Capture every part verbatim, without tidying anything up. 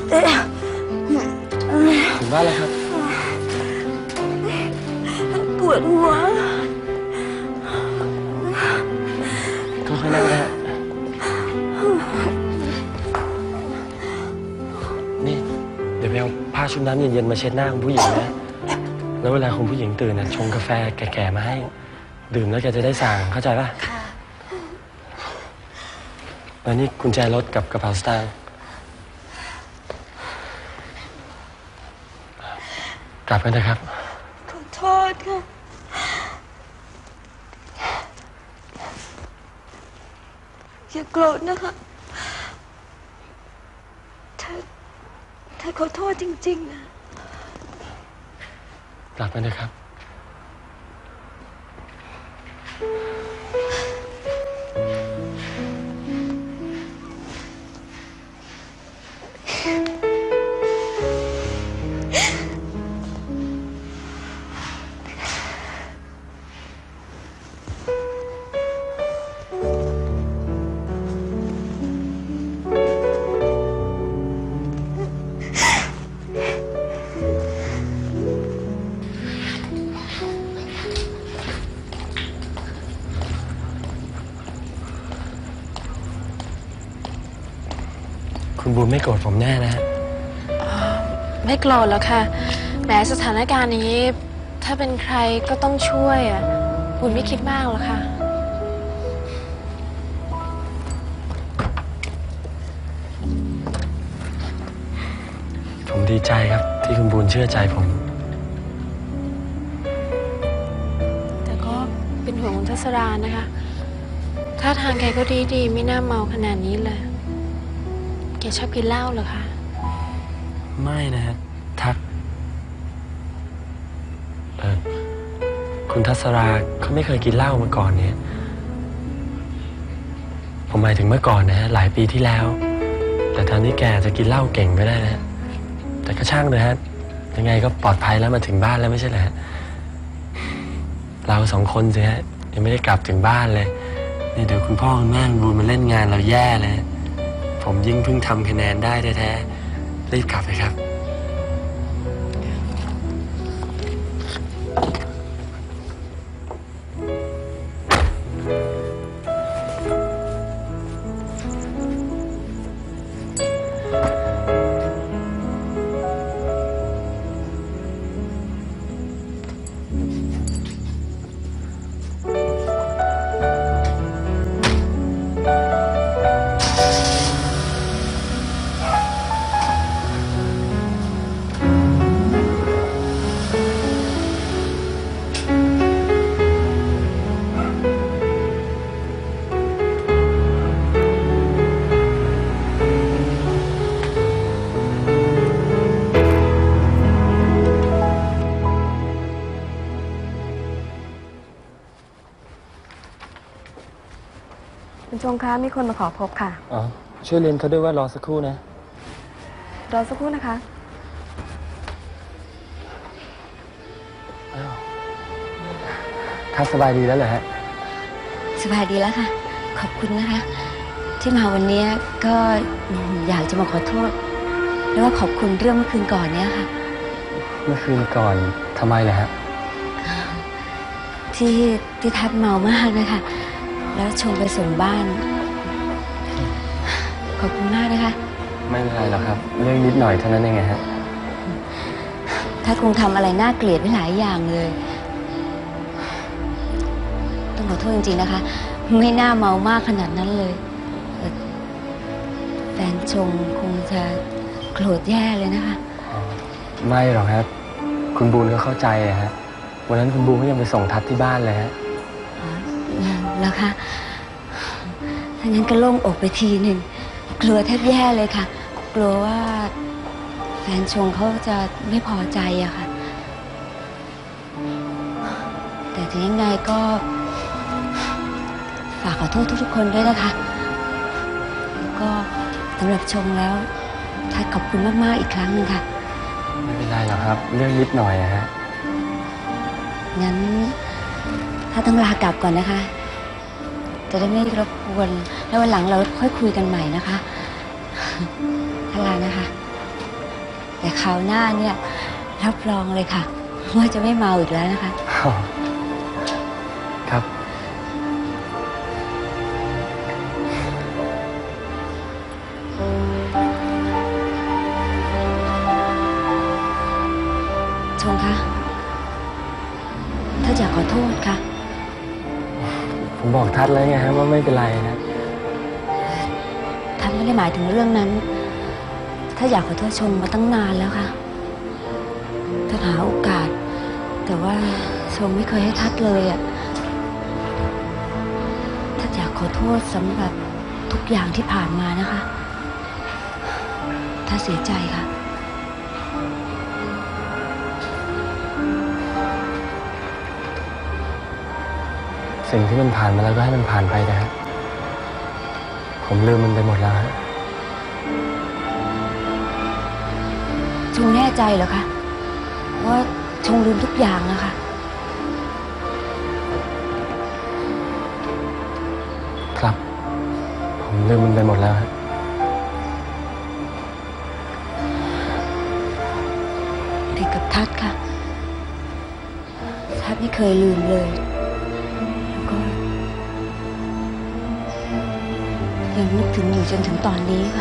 ถึงบ้านแล้วครับปวดหัวก็ค่อยนั่งนะนี่เดี๋ยวไปเอาผ้าชุบน้ำเย็นๆมาเช็ดหน้าคุณผู้หญิงนะแล้วเวลาคุณผู้หญิงตื่นนะชงกาแฟแก่ๆมาให้ดื่มแล้วแกจะได้สั่งเข้าใจป่ะค่ะแล้วนี่กุญแจรถกับกระเป๋าสตางค์กลับกันเถอะครับขอโทษค่ะอย่าโกรธนะคะถ้าถ้าขอโทษจริงๆนะกลับกันเถอะครับคุณบูนไม่โกรธผมแน่นะฮะไม่โกรธแล้วค่ะแม้สถานการณ์นี้ถ้าเป็นใครก็ต้องช่วยอ่ะบุญไม่คิดมากหรอกค่ะผมดีใจครับที่คุณบูนเชื่อใจผมแต่ก็เป็นห่วงคุณทัศรานะคะถ้าทางแกก็ดีดีไม่น่าเมาขนาดนี้เลยแกชอบกินเหล้าเหรอคะไม่นะฮะทักเออคุณทัศราเขาไม่เคยกินเหล้ามาก่อนเนี่ยผมหมายถึงเมื่อก่อนนะฮะหลายปีที่แล้วแต่ตอนนี้แกจะกินเหล้าเก่งก็ได้นะแต่ก็ช่างเลยฮะยังไงก็ปลอดภัยแล้วมาถึงบ้านแล้วไม่ใช่เหรอฮะเราสองคนสิฮะยังไม่ได้กลับถึงบ้านเลยนี่เดี๋ยวคุณพ่อคุณแม่บูนมาเล่นงานเราแย่เลยผมยิ่งเพิ่งทำคะแนนได้แท้ๆรีบกลับเลยครับคุณชงคะมีคนมาขอพบค่ะอ๋อช่วยเรียนเขาด้วยว่ารอสักครู่นะรอสักครู่นะคะอ้าวทักสบายดีแล้วเหรอฮะสบายดีแล้วค่ะขอบคุณนะคะที่มาวันนี้ก็อยากจะมาขอโทษแล้วก็ขอบคุณเรื่องเมื่อคืนก่อนเนี้ยค่ะเมื่อคืนก่อนทำไมล่ะฮะที่ที่ทัดเมามากเลยค่ะแล้วชงไปส่งบ้านขอบคุณมากนะคะไม่เป็นไรหรอกครับเรื่องนิดหน่อยเท่านั้นเองฮะทัดคงทำอะไรน่าเกลียดไปหลายอย่างเลยต้องขอโทษจริงๆนะคะไม่น่าเมามากขนาดนั้นเลยแฟนชงคงจะโกรธแย่เลยนะคะไม่หรอกครับคุณบูนก็เข้าใจอะฮะวันนั้นคุณบูนก็ยังไปส่งทัดที่บ้านเลยฮะแล้วคะถ้างั้นก็โล่งอกไปทีหนึ่งกลัวแทบแย่เลยค่ะกลัวว่าแฟนชงเขาจะไม่พอใจอะค่ะแต่ถึงยังไงก็ฝากขอโทษทุกๆคนด้วยนะคะแล้วก็สำหรับชงแล้วทัดขอบคุณมากๆอีกครั้งหนึ่งค่ะไม่เป็นไรหรอกครับเรื่องนิดหน่อยอะฮะงั้นถ้าต้องลากลับก่อนนะคะจะได้ไม่รบกวนแล้ววันหลังเราค่อยคุยกันใหม่นะคะลานะคะแต่คราวหน้าเนี่ยรับรองเลยค่ะว่าจะไม่เมาอีกแล้วนะคะครับชงคะถ้าอยากขอโทษค่ะผมบอกทัดแล้วไงฮะว่าไม่เป็นไรนะท่านไม่ได้หมายถึงเรื่องนั้น ถ้าอยากขอโทษชงมาตั้งนานแล้วค่ะท่านหาโอกาส แต่ว่าชงไม่เคยให้ทัดเลยอ่ะถ้าอยากขอโทษสำหรับทุกอย่างที่ผ่านมานะคะถ้าเสียใจค่ะสิ่งที่มันผ่านมาแล้วก็ให้มันผ่านไปนะฮะผมลืมมันไปหมดแล้วฮะชงแน่ใจเหรอคะว่าชงลืมทุกอย่างนะคะครับ ผมลืมมันไปหมดแล้วฮะติดกับทัดค่ะทัดไม่เคยลืมเลยแล้วก็ยังนึกถึงอยู่จนถึงตอนนี้ค่ะ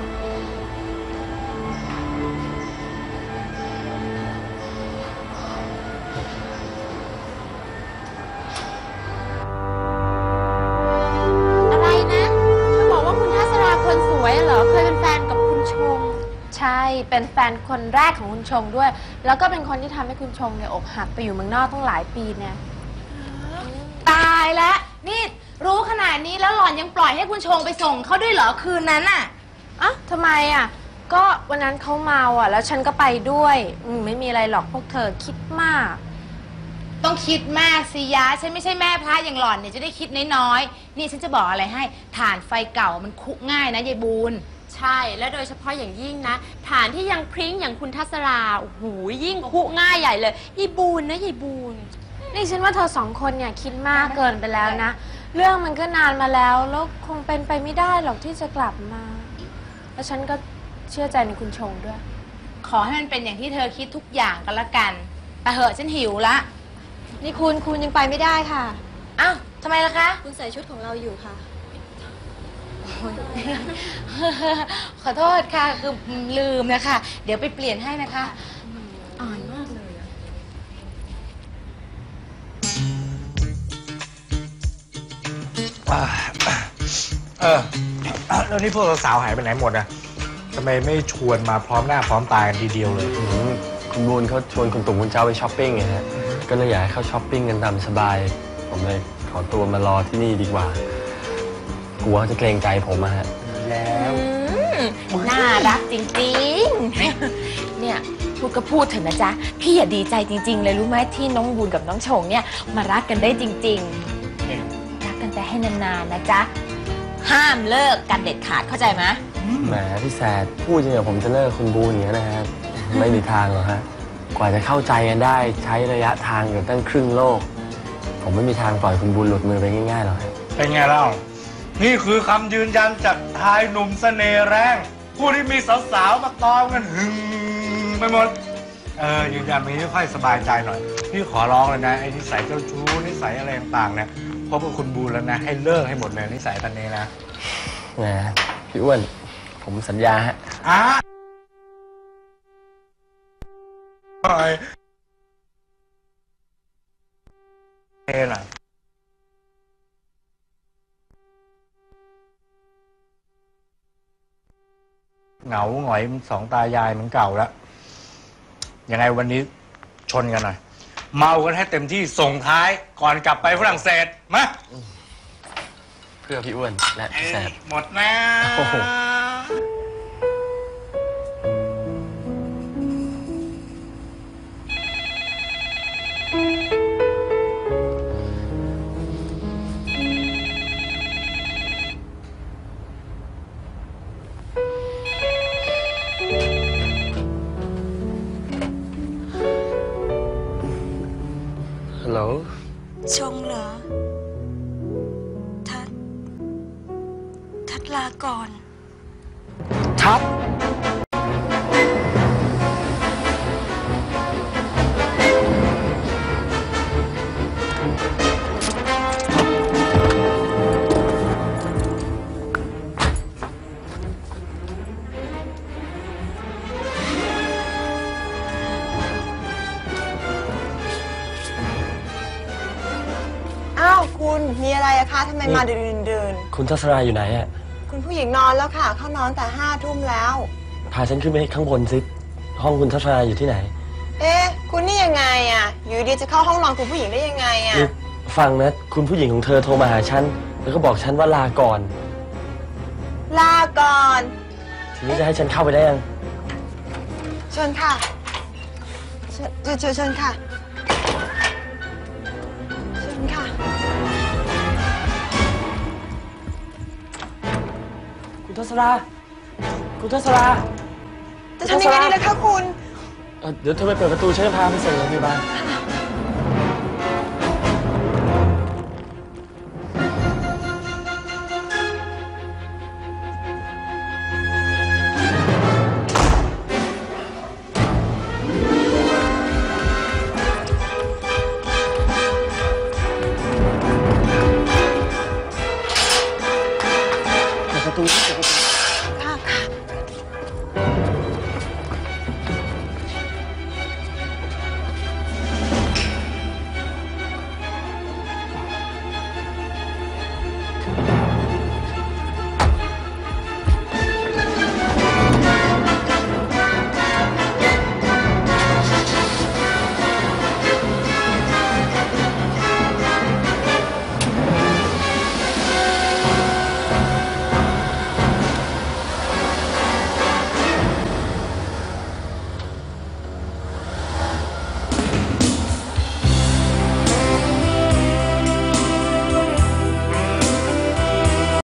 อะไรนะเธอบอกว่าคุณทัศราคนสวยเหรอเคยเป็นแฟนกับคุณชงใช่เป็นแฟนคนแรกของคุณชงด้วยแล้วก็เป็นคนที่ทำให้คุณชงเนี่ยอกหักไปอยู่เมืองนอกตั้งหลายปีเนี่ยตายแล้วนี่รู้ขนาดนี้แล้วหล่อนยังปล่อยให้คุณชงไปส่งเขาด้วยเหรอคืนนั้นน่ะอ่ะทำไมอ่ะก็วันนั้นเขาเมาอ่ะแล้วฉันก็ไปด้วยอืมไม่มีอะไรหรอกพวกเธอคิดมากต้องคิดมากสิยะฉันไม่ใช่แม่พระอย่างหล่อนเนี่ยจะได้คิดน้อยๆนี่ฉันจะบอกอะไรให้ถ่านไฟเก่ามันคุง่ายนะยายบูนใช่และโดยเฉพาะอย่างยิ่งนะฐานที่ยังพริ้งอย่างคุณทัศราโอ้โหยิ่งคุง่ายใหญ่เลยยายบูนนะยายบูนนี่ฉันว่าเธอสองคนเนี่ยคิดมากเกินไปแล้วนะเรื่องมันก็นานมาแล้วแล้วคงเป็นไปไม่ได้หรอกที่จะกลับมาแล้วฉันก็เชื่อใจในคุณชงด้วยขอให้มันเป็นอย่างที่เธอคิดทุกอย่างกันละกันไปเหอะฉันหิวละนี่คุณคุณยังไปไม่ได้ค่ะอ้าวทำไมล่ะคะคุณใส่ชุดของเราอยู่ค่ะขอโทษค่ะคือลืมนะคะเดี๋ยวไปเปลี่ยนให้นะคะอ่อนมากเลยเออแล้วนี่พวกสาวๆหายไปไหนหมดอะทำไมไม่ชวนมาพร้อมหน้าพร้อมตากันทีเดียวเลยอืมคุณบูนเขาชวนคุณตุ๋มคุณเจ้าไปช้อปปิ้งไงฮะก็เลยอยากให้เขาช้อปปิ้งกันตามสบาย ผมเลยขอตัวมารอที่นี่ดีกว่ากลัวเขาจะเกรงใจผมอะฮะแล้วน่ารักจริงๆ เนี่ยพูดก็พูดเถอะนะจ๊ะพี่อย่าดีใจจริงๆเลยรู้ไหมที่น้องบุญกับน้องชงเนี่ยมารักกันได้จริงๆรักกันไปให้นานๆนะจ๊ะห้ามเลิกกันเด็ดขาดเข้าใจไหมแหมพี่แสดพูดจริงๆผมจะเลิกคุณบูนอย่างนี้ยนะฮะไม่มีทางหรอกฮะกว่าจะเข้าใจกันได้ใช้ระยะทางอยู่ตั้งครึ่งโลก ผมไม่มีทางปล่อยคุณบูนหลุดมือไปง่ายๆหรอกฮะเป็นไงเล่านี่คือคำยืนยันจากชายหนุ่มเสน่ห์แรงผู้ที่มีสาวๆมาตอมกันหึงไปหมดเออยืนยันแบบนี้ค่อยสบายใจหน่อยพี่ขอร้องเลยนะไอ้นิสัยเจ้าชู้นิสัยอะไรต่างๆเนี่ยพบกับคุณบูนแล้วนะให้เลิกให้หมดเลยนิสัยตันนี้นะแหมพี่อ้วนผมสัญญาฮะอ่ะเฮ้ยเท่น่ะเหงาหงอยสองตายายมันเก่าแล้วยังไงวันนี้ชนกันหน่อยเมากันให้เต็มที่ส่งท้ายก่อนกลับไปฝรั่งเศสมาเพื่อพี่อ้วนและพี่แสดหมดนะโอ้โห ฮัลโหลชงเหรอ ทัด ทัดลาก่อนทับคะทำไมมาดื่นดื่นคุณทัศราอยู่ไหนอะๆคุณผู้หญิงนอนแล้วค่ะ เข้านอนแต่ห้าทุ่มแล้วพาฉันขึ้นไปข้างบนสิห้องคุณทัศราอยู่ที่ไหนเอ๊ะคุณนี่ยังไงอ่ะอยู่ดีจะเข้าห้องนอนคุณผู้หญิงได้ยังไงอ่ะนี่ฟังนะคุณผู้หญิงของเธอโทรมาหาฉันแล้วก็บอกฉันว่าลาก่อนลาก่อนทีนี้จะให้ฉันเข้าไปได้ยังเชิญค่ะเชิญเชิญเชิญเชิญค่ะเชิญค่ะคุณทัศราคุณทัศราจะทำยังไงดีล่ะคะคุณเอ่อเดี๋ยวเธอไปเปิดประตูฉันจะพาไปส่งโรงพยาบาล เปิดประตูเปิดประตู